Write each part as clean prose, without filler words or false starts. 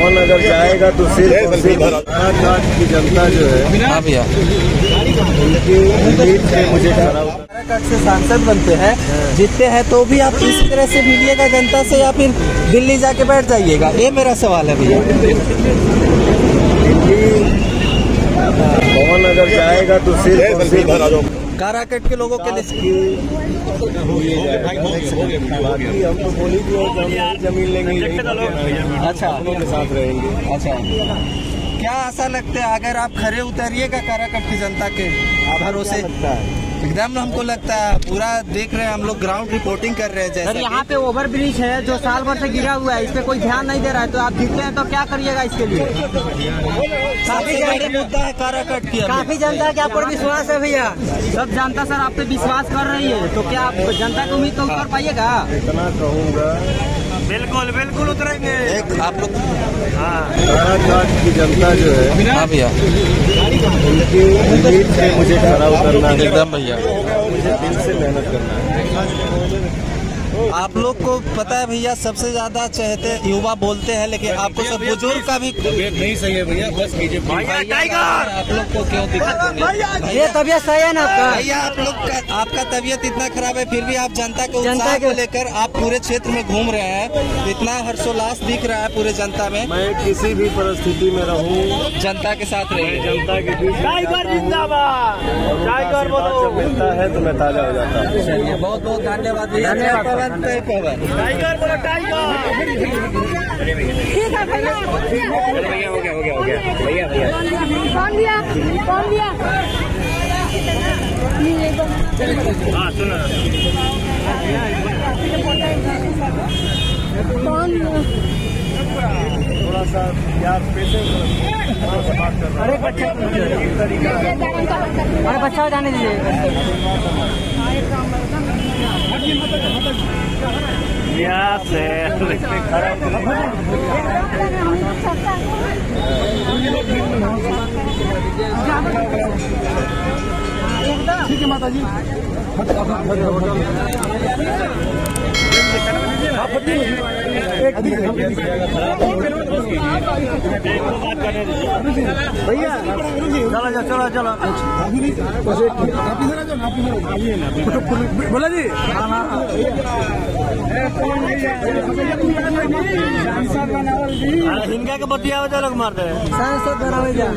पवन अगर जाएगा तो सिर्फ काराकाट की जनता जो है, हाँ भैया, उनकी उम्मीद से मुझे खड़ा उतर काराकाट से सांसद बनते हैं, जीतते हैं तो भी आप इसी तरह से मिलिएगा जनता से या फिर दिल्ली जाके बैठ जाइएगा, ये मेरा सवाल है भैया। पवन अगर जाएगा तो सिर्फ काराकाट के लोगों के लिए बाकी हम तो बोल ही दिए कि हम यही जमीन लेंगे, अच्छा अपनों के साथ रहेंगे। अच्छा, क्या आशा लगता है अगर आप खड़े उतरिएगा काराकाट की जनता के भरोसे? लगता है एकदम हमको लगता है, पूरा देख रहे हैं हम लोग, ग्राउंड रिपोर्टिंग कर रहे हैं। जैसे सर यहाँ पे ओवर ब्रिज है जो साल भर से गिरा हुआ है, इस पे कोई ध्यान नहीं दे रहा है, तो आप जीतते हैं तो क्या करिएगा इसके लिए? काफी बड़ा मुद्दा है काराकाट की। काफी जनता के आप पर विश्वास है भैया, सब जनता सर आप पे विश्वास कर रही है, तो क्या आप जनता की उम्मीद तो उतर पाइएगा? इतना कहूँगा, बिल्कुल बिल्कुल उतरेंगे। एक आप लोग काराकाट की जनता जो है, हाँ भैया, उनकी उम्मीद से मुझे खड़ा उतरना है, एकदम भैया, मुझे दिल से मेहनत करना है। आप लोग को पता है भैया, सबसे ज्यादा चाहते युवा बोलते हैं, लेकिन आपको सब बुजुर्ग का भी नहीं सही है भैया, बस आप लोग को क्यों दिक्कत है? ये तबियत सही है ना आपका? भैया आप लोग का, आपका तबीयत इतना खराब है, फिर भी आप जनता के उत्साह को लेकर आप पूरे क्षेत्र में घूम रहे हैं, इतना हर्षोल्लास दिख रहा है पूरे जनता में। मैं किसी भी परिस्थिति में रहूं, जनता के साथ रहिए, जनता के बीच जब मिलता है तो मैं ताजा हो जाता हूँ। चलिए बहुत बहुत धन्यवाद भैया। पवन तय पवन। ठीक है भैया, हो गया भैया कौन दिया कौन थोड़ा सा यार पेशेंस बात कर रहा हूं। अरे बच्चा जाने दीजिए। ठीक है माता जी, भैया चलो चलो बोला जी। हिंगा के बतिया लोग मारते हैं, सांसद बनावे जा।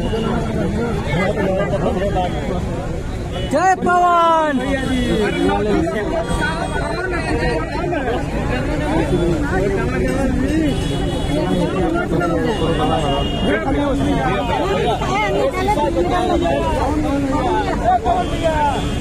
जय पवन। है